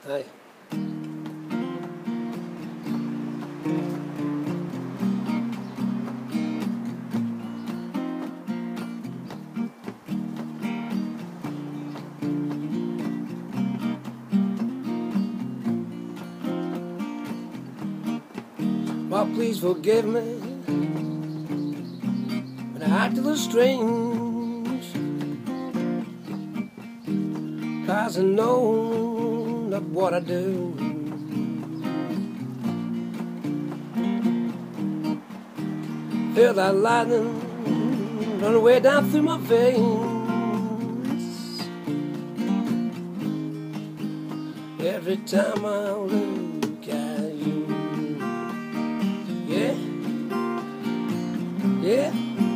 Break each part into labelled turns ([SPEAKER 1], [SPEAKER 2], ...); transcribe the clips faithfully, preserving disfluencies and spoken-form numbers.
[SPEAKER 1] Hi. Well, please forgive me when I act a little strange, 'cause I know not what I do. Feel that lightning run way down through my veins every time I look at you. Yeah, yeah.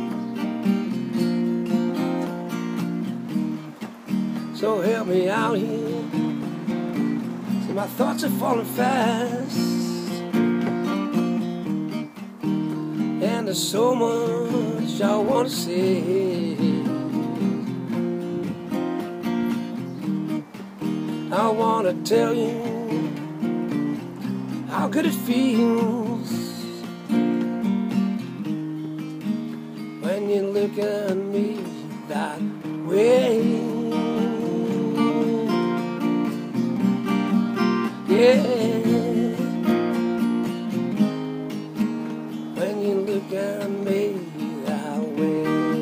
[SPEAKER 1] So help me out here. See, my thoughts are falling fast, and there's so much I want to say. I want to tell you how good it feels when you look at me that way. Yeah, when you look at me that way.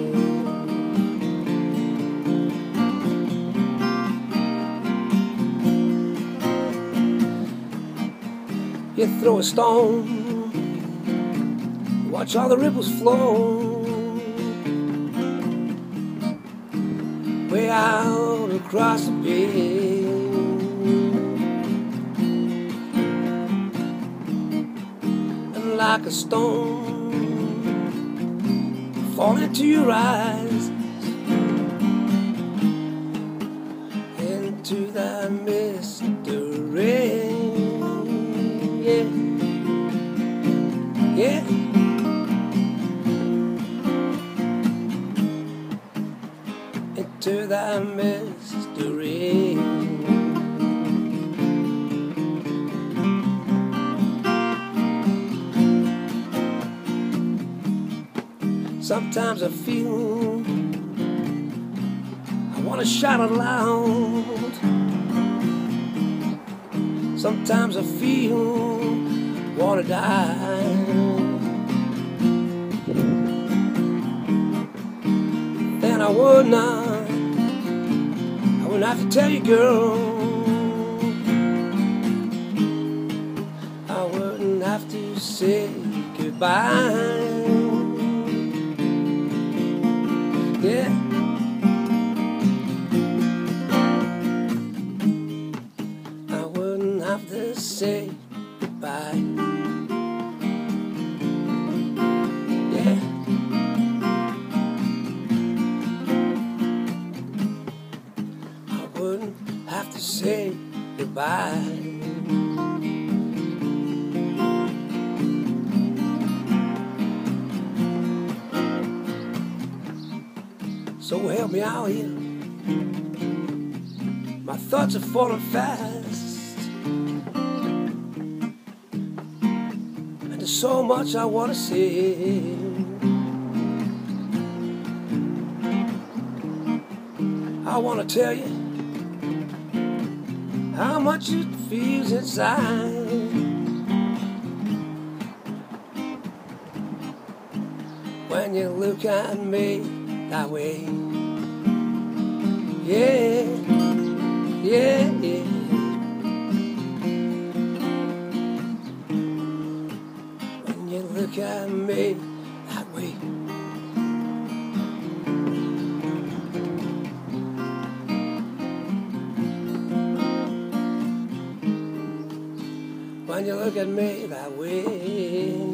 [SPEAKER 1] You throw a stone, watch all the ripples flow way out across the bay. And like a stone fall into your eyes, into that mystery. Yeah, yeah. Into that mystery. Sometimes I feel I want to shout out loud. Sometimes I feel I want to die. Then I would not, I wouldn't have to tell you, girl. I wouldn't have to say goodbye. Yeah. I wouldn't have to say goodbye. Yeah. I wouldn't have to say goodbye. So help me out here. My thoughts are falling fast, and there's so much I want to say. I want to tell you how much it feels inside when you look at me that way. Yeah, yeah, yeah. When you look at me that way. When you look at me that way.